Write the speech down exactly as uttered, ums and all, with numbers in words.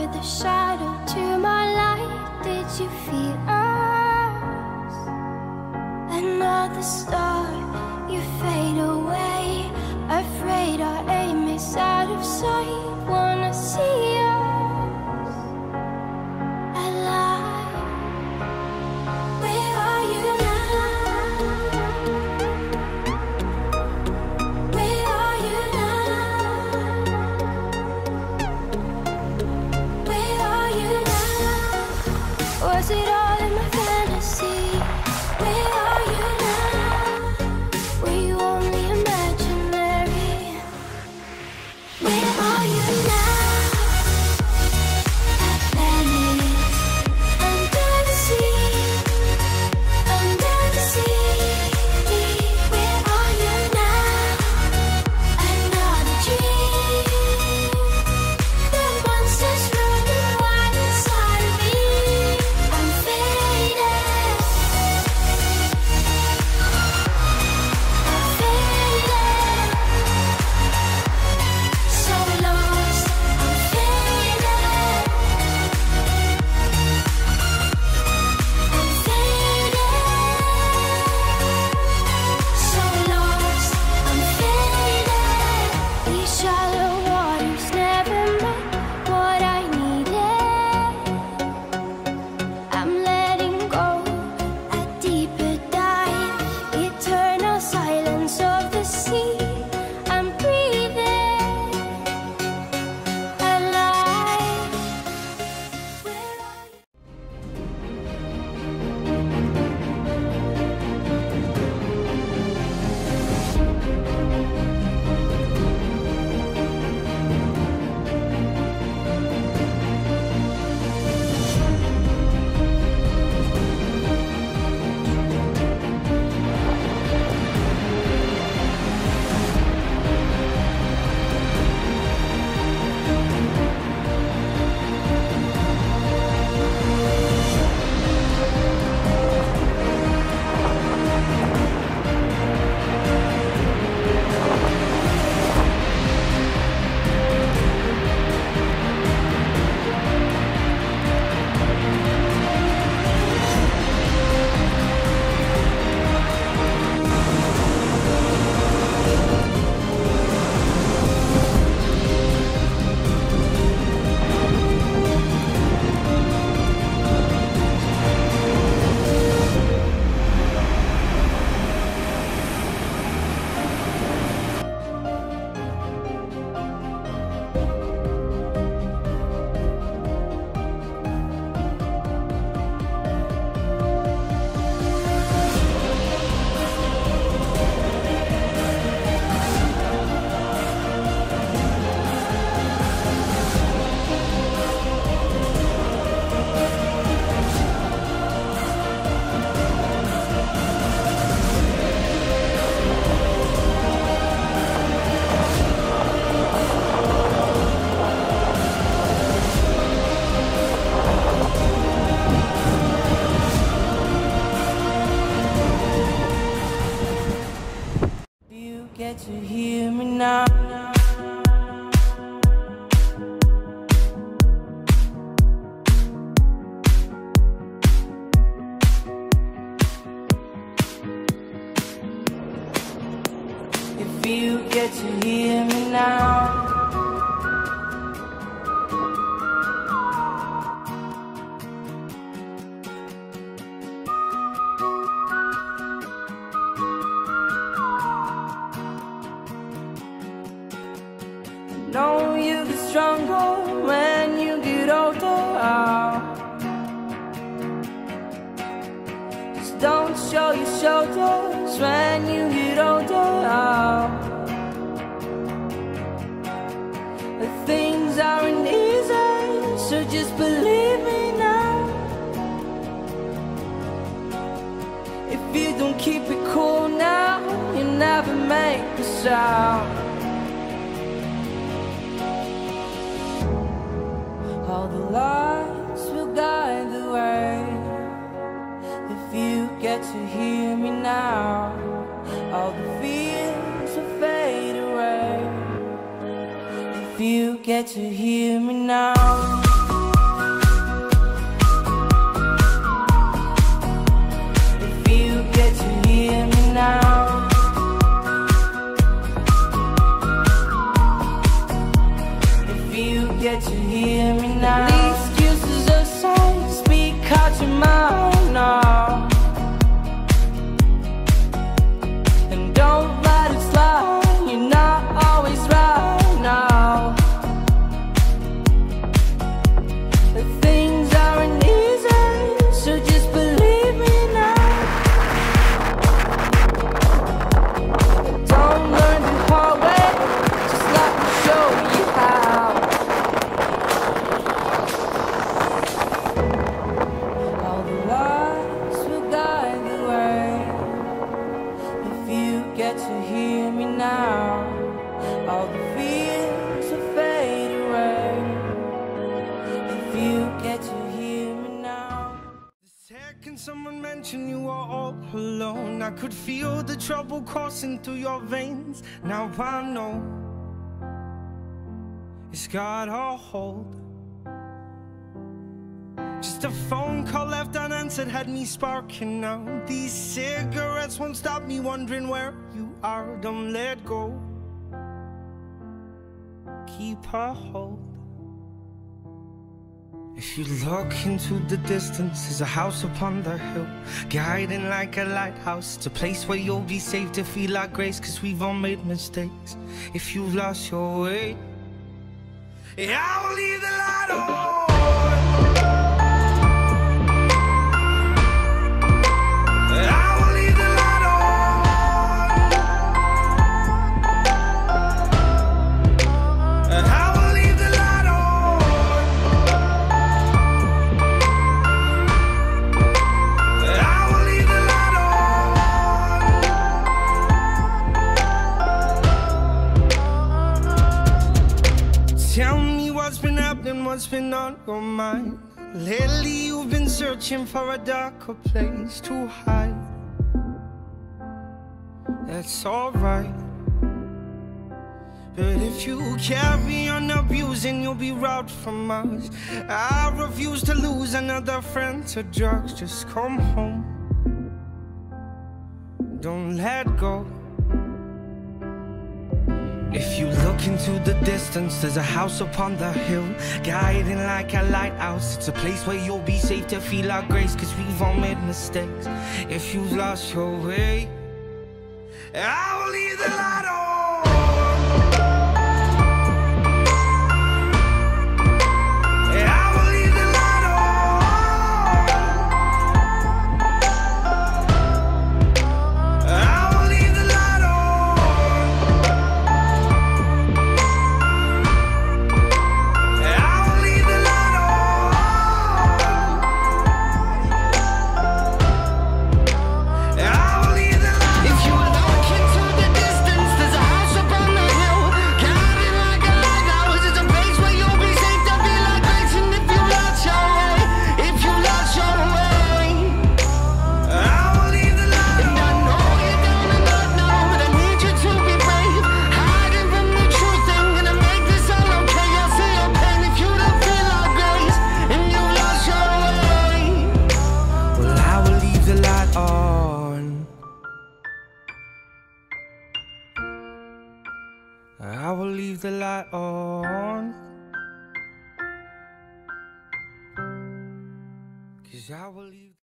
the shadow to my light. Did you feel us? Another star, you fade away. Afraid our aim is out of sight. Wanna see us alive. Where are you now? Where are you now? Where are you now? Was it all in my fantasy? Where are you now? Were you only imaginary? Where are you now? Atlantis, under the sea, under the sea. Where are you now? Another dream. The monsters running wild inside of me. I'm faded. I'm faded. So lost. I'm faded. I'm faded. So lost. I'm faded. These shallow waters never met what I needed. I'm letting go a deeper dive. Eternal silence of the sea. I'm breathing alive. Where are you? You get to hear me now. If you get to hear me now. Know you get stronger when you get older. Just don't show your shoulders when you get older. The things aren't easy, so just believe me now. If you don't keep it cool now, you never make a sound. All the lights will guide the way. If you get to hear me now, all the fears will fade away. If you get to hear me now. get to hear me now. The excuses are so speak out your mouth now, and don't let it slide. You're not always right now. The things aren't easy, so just believe me now. Don't learn the hard way, just let me show you how. All the lights will guide the way. If you get to hear me now, all the fears will fade away. If you get to hear me now. The second someone mentioned you were all alone, I could feel the trouble coursing through your veins. Now I know it's got a hold. Just a phone call left unanswered had me sparking now. These cigarettes won't stop me wondering where you are. Don't let go, keep a hold. If you look into the distance, there's a house upon the hill, guiding like a lighthouse. It's a place where you'll be safe to feel like grace, cause we've all made mistakes. If you've lost your way, yeah, I will leave the light on. I will leave the light on. I will leave the light on. I will leave the light on. Tell me what's been happening, what's been on your mind. Lately you've been searching for a darker place to hide. That's alright, but if you carry on abusing, you'll be robbed from us. I refuse to lose another friend to drugs. Just come home, don't let go. If you look into the distance, there's a house upon the hill, guiding like a lighthouse. It's a place where you'll be safe to feel our grace, cause we've all made mistakes. If you've lost your way, I will leave the light on. I will leave the light on. I will leave the light on. I will leave the light on. I will leave the light on. If you look into the distance, there's a house upon the hill, guiding like a lighthouse. It's a place where you'll be safe to feel like grace. And if you lost your way, if you lost your way, I will leave the light on. And I know you're down and out now, but I need you to be brave, hiding from the truth. Ain't gonna make this all okay. I see your pain. If you don't feel like grace and you lost your way, well, I will leave the light on. I will leave the light on, cause I will leave